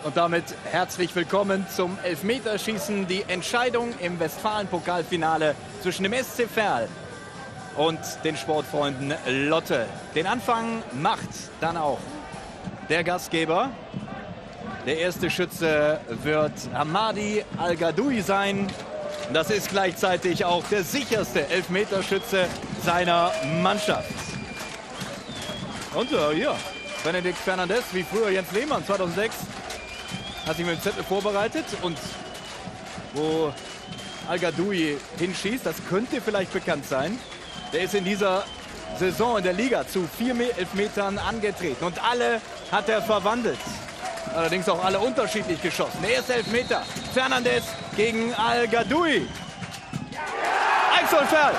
Und damit herzlich willkommen zum Elfmeterschießen. Die Entscheidung im Westfalen-Pokalfinale zwischen dem SC Verl und den Sportfreunden Lotte. Den Anfang macht dann auch der Gastgeber. Der erste Schütze wird Hamadi Al-Gadoui sein. Das ist gleichzeitig auch der sicherste Elfmeterschütze seiner Mannschaft. Und hier, Benedikt Fernandes, wie früher Jens Lehmann 2006, hat sich mit dem Zettel vorbereitet. Und wo Al-Gadoui hinschießt, das könnte vielleicht bekannt sein. Der ist in dieser Saison in der Liga zu 4 Elfmetern angetreten. Und alle hat er verwandelt. Allerdings auch alle unterschiedlich geschossen. Der erste Elfmeter, Fernandes gegen Al-Gadoui. 1:0 Verl.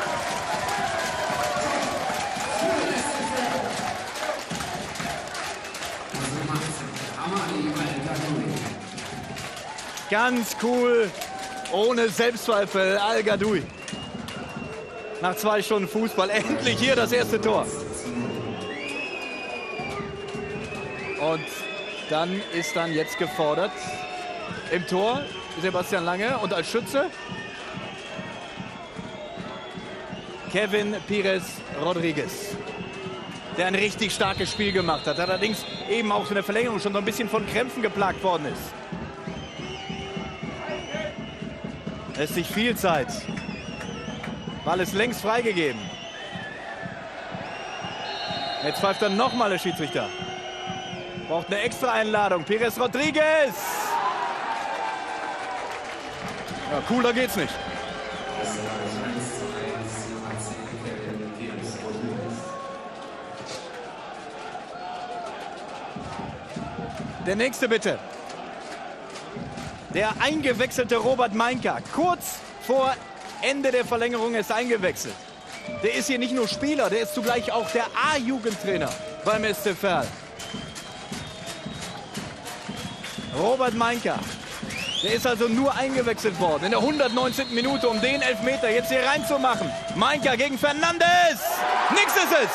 Ganz cool, ohne Selbstzweifel, Al-Gadoui. Nach 2 Stunden Fußball endlich hier das erste Tor. Und dann ist dann jetzt gefordert im Tor Sebastian Lange und als Schütze Kevin Pires Rodriguez, der ein richtig starkes Spiel gemacht hat. Allerdings eben auch in der Verlängerung schon so ein bisschen von Krämpfen geplagt worden ist. Lässt sich viel Zeit. Ball ist längst freigegeben. Jetzt pfeift dann nochmal der Schiedsrichter. Braucht eine extra Einladung. Pires Rodriguez. Ja, cooler geht's nicht. Der nächste bitte. Der eingewechselte Robert Meinka. Kurz vor Ende der Verlängerung ist eingewechselt. Der ist hier nicht nur Spieler, der ist zugleich auch der A-Jugendtrainer beim SC Verl. Robert Meinka, der ist also nur eingewechselt worden in der 119. Minute, um den Elfmeter jetzt hier reinzumachen. Meinka gegen Fernandes. Nix ist es.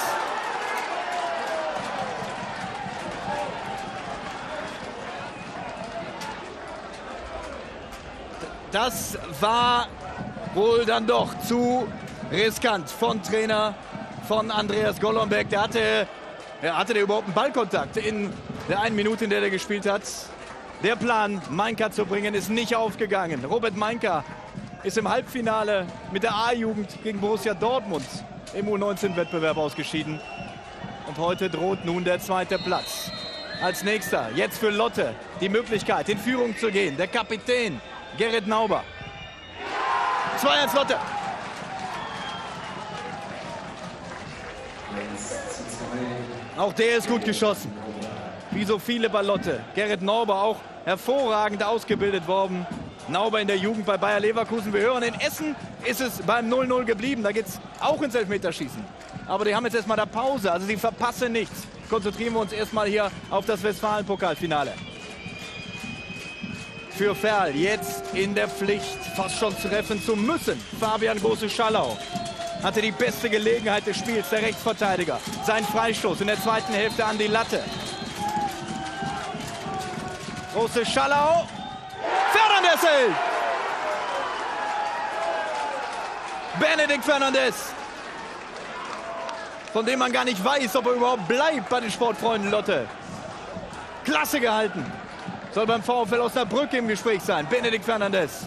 Das war wohl dann doch zu riskant von Trainer von Andreas Golombek. Hatte der überhaupt einen Ballkontakt in der 1 Minute, in der er gespielt hat? Der Plan, Meinka zu bringen, ist nicht aufgegangen. Robert Meinka ist im Halbfinale mit der A-Jugend gegen Borussia Dortmund im U19-Wettbewerb ausgeschieden. Und heute droht nun der 2. Platz. Als nächster, jetzt für Lotte, die Möglichkeit, in Führung zu gehen. Der Kapitän Gerrit Nauber. 2:1 Lotte. Auch der ist gut geschossen. Wie so viele bei Lotte. Gerrit Nauber auch hervorragend ausgebildet worden. Nauber in der Jugend bei Bayer Leverkusen. Wir hören, in Essen ist es beim 0:0 geblieben. Da geht es auch ins Elfmeterschießen. Aber die haben jetzt erstmal da Pause. Also sie verpassen nichts. Konzentrieren wir uns erstmal hier auf das Westfalen-Pokalfinale. Für Verl jetzt in der Pflicht, fast schon treffen zu müssen. Fabian Große-Schallau hatte die beste Gelegenheit des Spiels, der Rechtsverteidiger. Sein Freistoß in der zweiten Hälfte an die Latte. Große-Schallau. Fernandes hält. Benedikt Fernandes. Von dem man gar nicht weiß, ob er überhaupt bleibt bei den Sportfreunden Lotte. Klasse gehalten. Soll beim VfL Osnabrück im Gespräch sein. Benedikt Fernandes.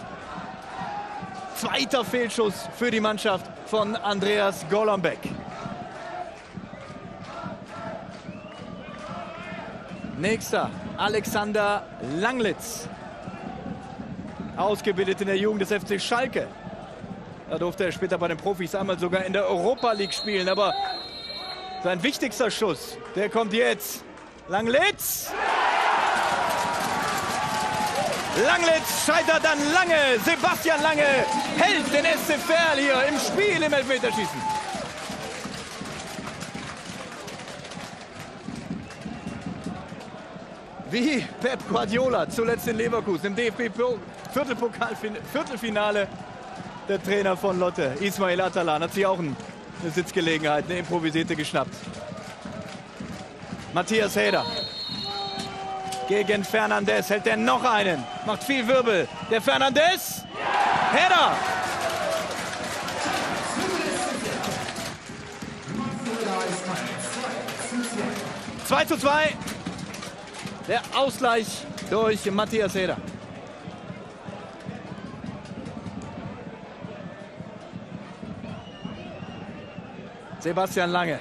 2. Fehlschuss für die Mannschaft von Andreas Golombek. Nächster, Alexander Langlitz. Ausgebildet in der Jugend des FC Schalke. Da durfte er später bei den Profis einmal sogar in der Europa League spielen. Aber sein wichtigster Schuss, der kommt jetzt. Langlitz. Langlitz scheitert dann Lange. Sebastian Lange hält den SC Verl hier im Spiel im Elfmeterschießen. Wie Pep Guardiola zuletzt in Leverkusen im DFB-Viertelfinale. Der Trainer von Lotte, Ismail Atalan, hat sich auch eine Sitzgelegenheit, eine improvisierte geschnappt. Matthias Häder. gegen Fernandes. Hält er noch einen. Macht viel Wirbel. Der Fernandes. Header. Zwei zu 2. Der Ausgleich durch Matthias Heder. Sebastian Lange.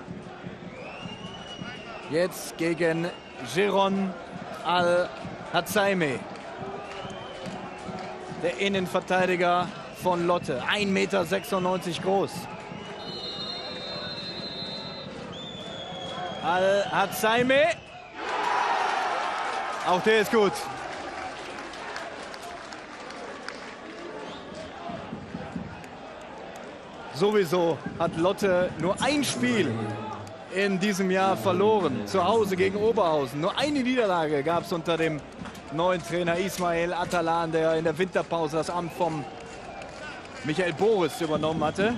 Jetzt gegen Jeroen Al-Hatzaimi. Der Innenverteidiger von Lotte. 1,96 Meter groß. Al-Hatzaimi. Auch der ist gut. Sowieso hat Lotte nur ein Spiel in diesem Jahr verloren. Zu Hause gegen Oberhausen. Nur eine Niederlage gab es unter dem neuen Trainer Ismail Atalan, der in der Winterpause das Amt vom Michael Boris übernommen hatte.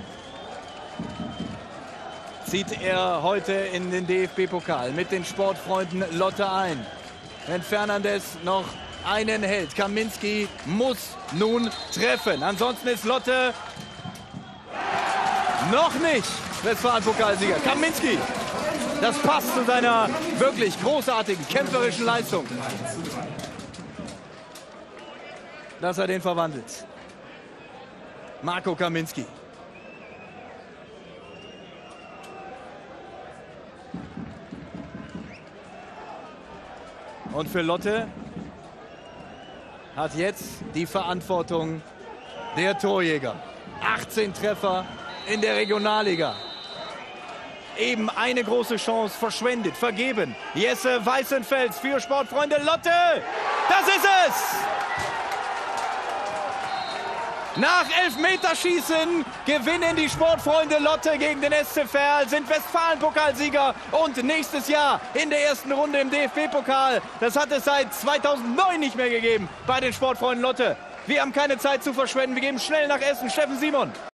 Zieht er heute in den DFB-Pokal mit den Sportfreunden Lotte ein. Wenn Fernandes noch einen hält, Kaminski muss nun treffen. Ansonsten ist Lotte noch nicht Westfalen-Pokalsieger. Kaminski, das passt zu seiner wirklich großartigen kämpferischen Leistung, dass er den verwandelt. Marco Kaminski. Und für Lotte hat jetzt die Verantwortung der Torjäger. 18 Treffer in der Regionalliga. Eben eine große Chance verschwendet, vergeben. Jesse Weißenfels für Sportfreunde Lotte. Das ist es! Nach Elfmeterschießen gewinnen die Sportfreunde Lotte gegen den SC Verl, sind Westfalen-Pokalsieger und nächstes Jahr in der ersten Runde im DFB-Pokal. Das hat es seit 2009 nicht mehr gegeben bei den Sportfreunden Lotte. Wir haben keine Zeit zu verschwenden, wir gehen schnell nach Essen. Steffen Simon.